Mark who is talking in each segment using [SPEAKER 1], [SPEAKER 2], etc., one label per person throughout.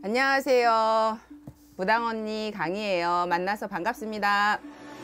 [SPEAKER 1] 안녕하세요. 무당언니 강희예요. 만나서 반갑습니다.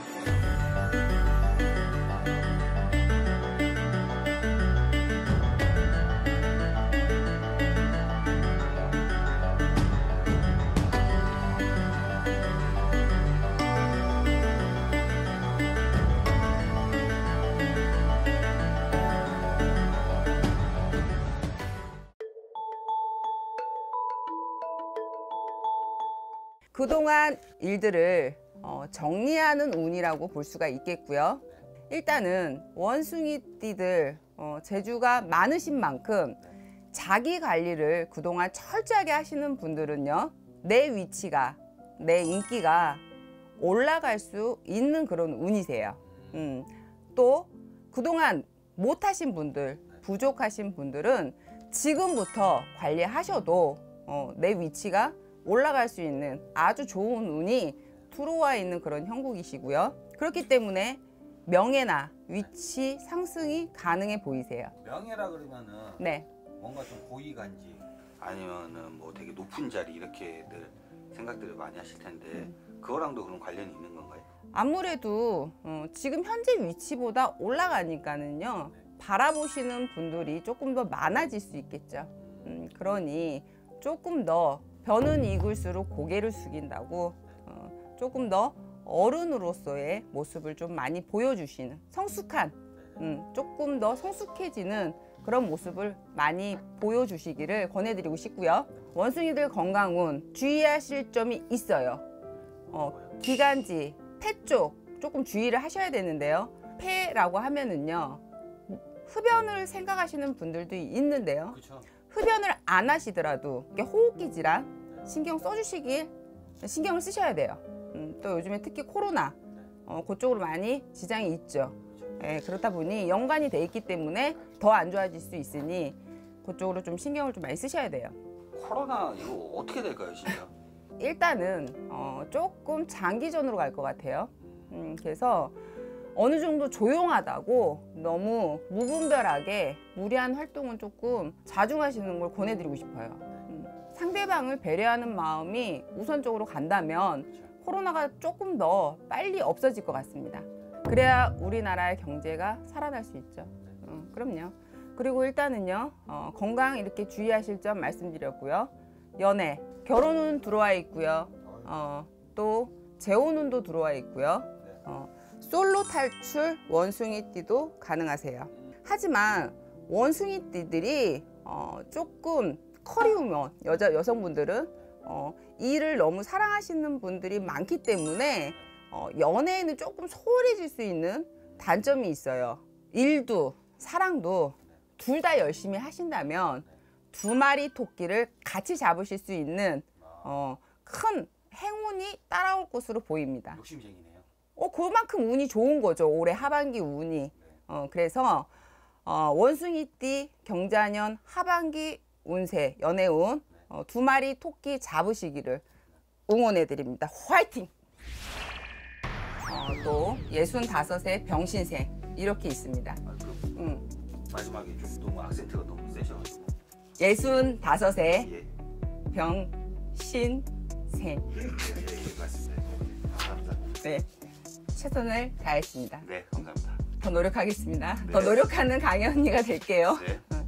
[SPEAKER 1] 그동안 일들을 정리하는 운이라고 볼 수가 있겠고요. 일단은 원숭이띠들 재주가 많으신 만큼 자기 관리를 그동안 철저하게 하시는 분들은요, 내 위치가, 내 인기가 올라갈 수 있는 그런 운이세요. 또 그동안 못하신 분들, 부족하신 분들은 지금부터 관리하셔도 내 위치가 올라갈 수 있는 아주 좋은 운이 들어와 있는 그런 형국이시고요. 그렇기 때문에 명예나 위치 상승이 가능해 보이세요.
[SPEAKER 2] 명예라 그러면은
[SPEAKER 1] 네.
[SPEAKER 2] 뭔가 좀 고위간직 아니면은 뭐 되게 높은 자리 이렇게들 생각들을 많이 하실 텐데 그거랑도 그런 관련이 있는 건가요?
[SPEAKER 1] 아무래도 지금 현재 위치보다 올라가니까는요, 바라보시는 분들이 조금 더 많아질 수 있겠죠. 그러니 조금 더 벼는 익을수록 고개를 숙인다고 조금 더 어른으로서의 모습을 좀 많이 보여주시는 성숙한, 조금 더 성숙해지는 그런 모습을 많이 보여주시기를 권해드리고 싶고요. 원숭이들 건강운 주의하실 점이 있어요. 기관지, 폐 쪽 조금 주의를 하셔야 되는데요. 폐라고 하면은요, 흡연을 생각하시는 분들도 있는데요.
[SPEAKER 2] 그쵸.
[SPEAKER 1] 흡연을 안 하시더라도 호흡기 질환 신경 써주시길, 신경을 쓰셔야 돼요. 또 요즘에 특히 코로나 그쪽으로 많이 지장이 있죠. 그렇다 보니 연관이 돼 있기 때문에 더 안 좋아질 수 있으니 그쪽으로 좀 신경을 좀 많이 쓰셔야 돼요.
[SPEAKER 2] 코로나 이거 어떻게 될까요, 진짜?
[SPEAKER 1] 일단은 조금 장기전으로 갈 것 같아요. 그래서 어느 정도 조용하다고 너무 무분별하게 무리한 활동은 조금 자중하시는 걸 권해드리고 싶어요. 상대방을 배려하는 마음이 우선적으로 간다면 코로나가 조금 더 빨리 없어질 것 같습니다. 그래야 우리나라의 경제가 살아날 수 있죠. 그럼요. 그리고 일단은요, 건강 이렇게 주의하실 점 말씀드렸고요. 연애, 결혼운 들어와 있고요. 또 재혼운도 들어와 있고요. 솔로 탈출 원숭이띠도 가능하세요. 하지만 원숭이띠들이 조금 커리우먼 여성분들은 일을 너무 사랑하시는 분들이 많기 때문에 연애에는 조금 소홀해질 수 있는 단점이 있어요. 일도 사랑도 둘 다 열심히 하신다면 두 마리 토끼를 같이 잡으실 수 있는 큰 행운이 따라올 것으로 보입니다.
[SPEAKER 2] 욕심쟁이네요.
[SPEAKER 1] 그만큼 운이 좋은 거죠. 올해 하반기 운이. 그래서 원숭이띠 경자년 하반기 운세, 연애운 두 마리 토끼 잡으시기를 응원해 드립니다. 화이팅! 또 65세 병신생 이렇게 있습니다.
[SPEAKER 2] 마지막에 좀 너무 악센트가 너무 세셔가지고
[SPEAKER 1] 65세
[SPEAKER 2] 예.
[SPEAKER 1] 병신생.
[SPEAKER 2] 맞습니다. 감사합니다.
[SPEAKER 1] 네, 최선을 다했습니다.
[SPEAKER 2] 네, 감사합니다.
[SPEAKER 1] 더 노력하겠습니다.
[SPEAKER 2] 네.
[SPEAKER 1] 더 노력하는 강희 언니가 될게요.
[SPEAKER 2] 네.